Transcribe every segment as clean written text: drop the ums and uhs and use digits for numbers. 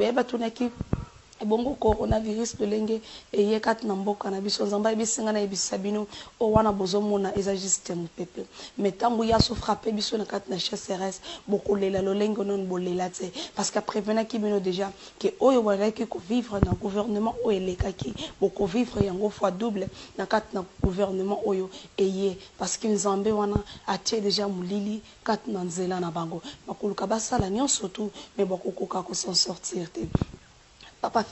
batunaki bongo coronavirus de lenge eye kat na mboka na biso nzamba ebisinga na ebisabino o wana bozomona eza juste mon peuple mais tango ya so frapper biso na kat na CRS bokolela lolengo non bolela te parce qu'après venaki bino déjà que oyo balaki ko vivre na gouvernement o elekaki boko vivre yango fois double na kat na gouvernement oyo eye parce que nzambe wana atie déjà mulili kat na nzela na bango bakoluka basala nyonso tout mais bakokoka ko s'en sortir te. Papa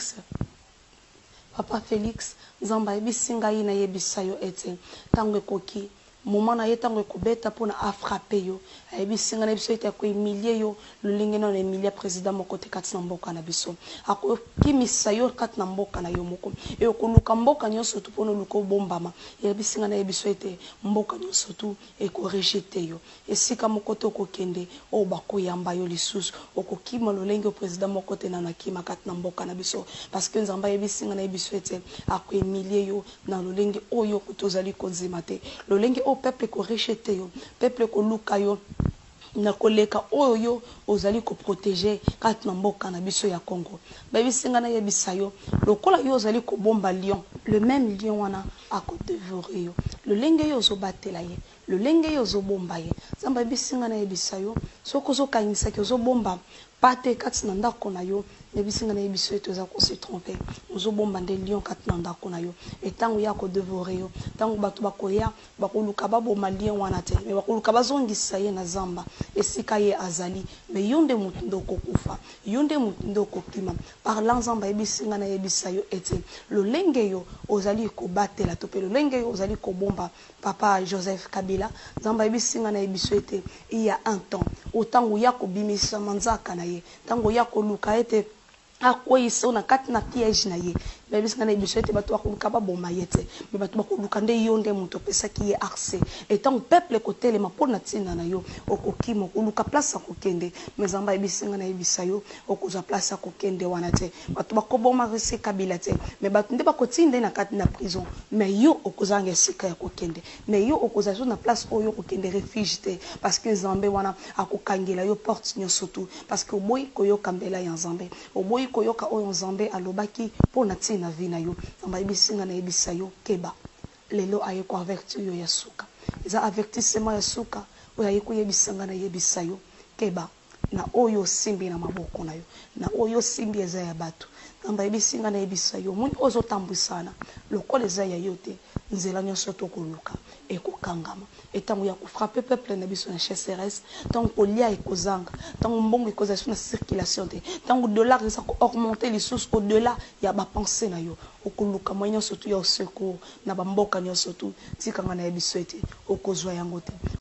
Félix, Zamba ebisinga ina yebisa yo ete tango ekoki moment na ye tango ekobeta pona a frapper yo ebisinga na biso ete ko emilie yo lolinge na emilie président moko te kati na mboka na biso ako kimisa yo kati na mboka na yo moko e okoluka mboka nyonso tu pona luko bombama ebisinga na biso ete mboka nyonso tu eko rejeter yo esika moko to kokende o bakoyamba yo lisusu okokima lolenge président moko te na nakima kati na mboka na biso parce que nzamba ebisinga na biso ete ako emilie yo na lolenge oyo kutozali konzima te lolenge o peuple ko rejeter yo peuple ko luka yo na koleka oyo ozali ko protéger kat na mboka na biso ya Congo babisinga na yebisa yo lokola yo ozali ko bomba lion le même lion wana ako dévorer yo le lenge yo zo batela ye le lenge yo zo bomba ye zamba bisinga na yebisa yo soko zo kanyisa ke zo bomba pate kat na ndako na yo nebisinga na yebiso eto za ko se tromper ozo bomba nde lion kat na ndako na yo etango ya ko dévorer yo tango bato bakoya bakoluka baboma lion wana te me bakoluka bazongisa ye na zamba esika ye azali me yonde mutu ndoko kufa yonde mutu ndoko kima par l'ensemble yebisinga na yebisa yo ete lolenge yo ozali ko batela to pe lolenge yo ozali ko bomba papa Joseph Kabila zamba yebisinga na yebiso ete il y a un temps autant ya ko bimisa manzaka na ye tango ya ko luka ete akoyiso na kati na piège na ye bebisinga na biso ete bato bakoluka baboma ye te me bato bakoluka nde yo nde moto opesaki ye accès etango peuple kotelema mpona ntina na yo okokima okoluka place ya kokende me nzamba ebisinga na yebisa yo okozwa place ya kokende wana te bato bakoboma rese Kabila te me bato nde bakotinda na kati na prison me yo okozanga esika ya kokende me yo okozwa so na place oyo kokende refuge te parce que nzambe wana akokangela yo porte nyonso tu parce que oboyi koyoka mbela ya nzambe oboyi koyoka oyo nzambe alobaki mpona ntina na vie na yo nzamba ebisinga na yebisa yo keba lelo aye ko avertir yo ya suka eza avertissement ya suka oyo aye ko yebisanga na yebisa yo keba na oyo simbi na maboko na yo na oyo simbi eza ya bato nzamba ebisinga na yebisa yo muni ozo tambwisana lokola eza ya yo te nzela nyonso to koluka ekokangama etango ya ko frapper peuple na biso na CRS tango kolia ekozanga tango mbongo ekozala na circulation te tango dollar eza ko augmenter les sources au delà ya ba pensée na yo okoluka moyen surtout ya secours na ba mboka nyonso tu tikanga na biso ete okozwa yango te